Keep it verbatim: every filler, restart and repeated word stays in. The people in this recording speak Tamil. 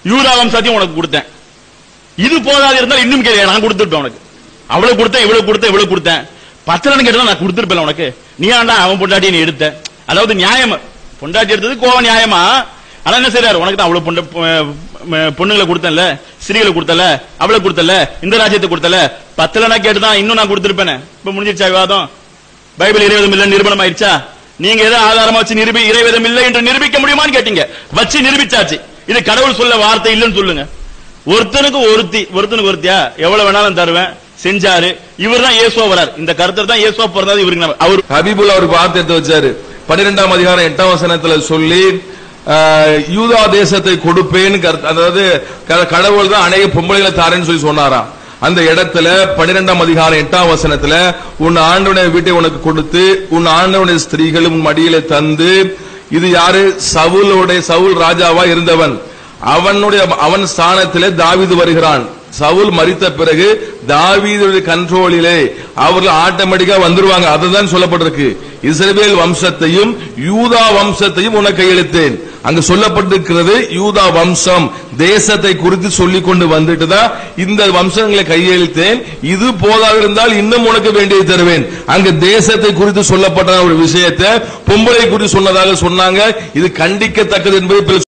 யூதா வம்சத்தையும் உனக்கு கொடுத்தேன். இது போதாது இருந்தால் இன்னும் கேள்வி நான் கொடுத்துருப்பேன் உனக்கு. அவ்வளவு கொடுத்தேன், இவ்வளவு கொடுத்தேன், இவ்வளவு கொடுத்தேன். பத்தலன்னு கேட்டா நான் கொடுத்துருப்பேன் உனக்கு. நீ ஆண்டா அவன் பொண்டாட்டி நீ எடுத்த. அதாவது நியாயம், பொண்டாட்டி எடுத்தது கோவம் நியாயமா? ஆனா என்ன செய்யறாரு, உனக்கு தான் அவ்வளவு பொண்ணு பொண்ணுங்களை கொடுத்தல, ஸ்திரீகளை கொடுத்தல, அவளை கொடுத்தல, இந்த ராஜ்யத்தை கொடுத்தல, பத்தலனா கேட்டுதான் இன்னும் நான் கொடுத்திருப்பேன். இப்ப முடிஞ்சிருச்சா விவாதம்? பைபிள் இறைவேதம் இல்ல நிரூபணம் ஆயிடுச்சா? நீங்க எதை ஆதாரமா வச்சு நிரூபி இறைவேதம் இல்லை என்று நிரூபிக்க முடியுமான்னு கேட்டீங்க. வச்சு நிரூபிச்சாச்சு. இது கடவுள் சொல்ல வார்த்தை இல்லைன்னு சொல்லுங்க. ஒருத்தனுக்கு ஒருத்தி, ஒருத்தனுக்கு ஒருத்தியா எவ்வளவு வேணாலும் தருவேன் செஞ்சாரு. இவர் தான் இயேசுவா வரார். இந்த கருத்து தான் இயேசுவா பிறந்தது இவருக்கு. அவர் ஹபீபுல் அவருக்கு வார்த்தை எடுத்து வச்சாரு. பன்னிரெண்டாம் அதிகாரம் எட்டாம் வசனத்துல சொல்லி யூதா தேசத்தை கொடுப்பேன்னு, அதாவது கடவுள் தான் அநேக பொம்பளைகளை தாரேன்னு சொல்லி சொன்னாராம். அந்த இடத்துல பன்னிரெண்டாம் அதிகாரம் எட்டாம் வசனத்துல உன் ஆண்டவனுடைய வீட்டை உனக்கு கொடுத்து உன் ஆண்டவனுடைய ஸ்திரீகளும் மடியில தந்து, இது யாரு? சவுலுடைய, சவுல் ராஜாவா இருந்தவன். அவனுடைய அவன் ஸ்தானத்திலே தாவீது வருகிறான். சவுல் மரித்த பிறகு தாவீதுடைய கண்ட்ரோலிலே அவர்கள் ஆட்டோமேட்டிக்கா வந்துருவாங்க. அதுதான் சொல்லப்பட்டிருக்கு. இஸ்ரவேல் வம்சத்தையும் யூதா வம்சத்தையும் உனக்கு கையெழுத்தேன். அங்கு சொல்லப்பட்டிருக்கிறது யூதா வம்சம் தேசத்தை குறித்து சொல்லிக் கொண்டு வந்துட்டு தான் இந்த வம்சங்களை கையெழுத்தேன். இது போதாக இருந்தால் இன்னும் உனக்கு வேண்டியது தருவேன். அங்கு தேசத்தை குறித்து சொல்லப்பட்ட ஒரு விஷயத்தை பொம்பளை குறித்து சொன்னதாக சொன்னாங்க. இது கண்டிக்கத்தக்கது என்பதை